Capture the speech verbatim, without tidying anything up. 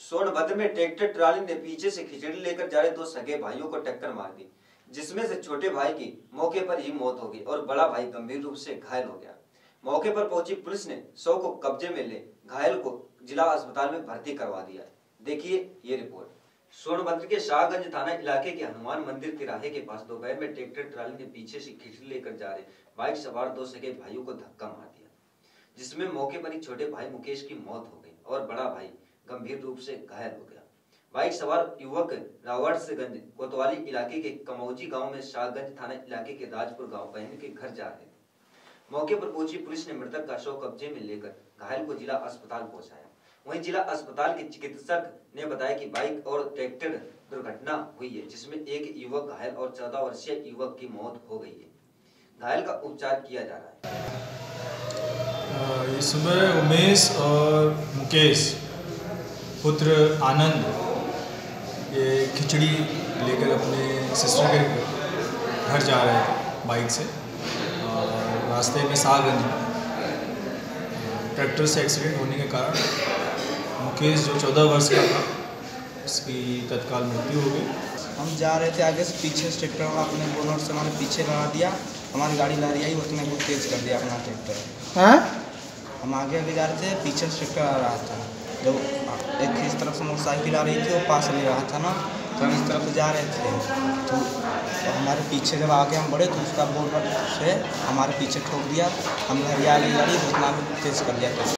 सोनभद्र में tractor trolley ने पीछे से खिचड़ी लेकर जा रहे दो सगे भाइयों को टक्कर मार दी, जिसमें से छोटे भाई की मौके पर ही मौत हो गई और बड़ा भाई गंभीर रूप से घायल हो गया। मौके पर पहुंची पुलिस ने शव को कब्जे में ले घायल को जिला अस्पताल में भर्ती करवा दिया। देखिए ये रिपोर्ट। सोनभद्र के शाहगंज थाना इलाके के हनुमान मंदिर तिराहे के पास दोपहर में ट्रैक्टर ट्राली ने पीछे से खिचड़ी लेकर जा रहे बाइक सवार दो सगे भाइयों को धक्का मार दिया, जिसमें मौके पर ही छोटे भाई मुकेश की मौत हो गई और बड़ा भाई गंभीर रूप से घायल हो गया। बाइक सवार युवक रावटगंज कोतवाली इलाके के कमौजी गांव में शाहगंज थाना इलाके के राजपुर गांव बहन के घर जा रहे थे। मौके पर पहुंची पुलिस ने मृतक का शव कब्जे में लेकर घायल को जिला अस्पताल पहुंचाया। वहीं जिला अस्पताल के चिकित्सक ने बताया कि बाइक और ट्रैक्टर दुर्घटना हुई है, जिसमें एक युवक घायल और चौदह वर्षीय युवक की मौत हो गई है। घायल का उपचार किया जा रहा है। इसमें उमेश और मुकेश पुत्र आनंद ये खिचड़ी लेकर अपने सिस्टर के घर जा रहे थे बाइक से, और रास्ते में शाहगंज ट्रैक्टर से एक्सीडेंट होने के कारण मुकेश जो चौदह वर्ष का था उसकी तत्काल मृत्यु हो गई। हम जा रहे थे आगे से, पीछे से ट्रैक्टर वाला अपने बोनट से हमारे पीछे लगा दिया। हमारी गाड़ी ला रही आई, उसने बहुत तेज़ कर दिया अपना ट्रैक्टर। हाँ हम आगे आगे जा रहे थे, पीछे से ट्रैक्टर आ रहा था। जब एक इस तरफ से मोटरसाइकिल आ रही थी, वो पास ले रहा था ना, तो हम इस तरफ से जा रहे थे, तो, तो हमारे पीछे जब आगे हम बढ़े तो उसका बोनट से हमारे पीछे ठोक दिया। हमने हरियाली गाड़ी उतना तेज़ कर दिया।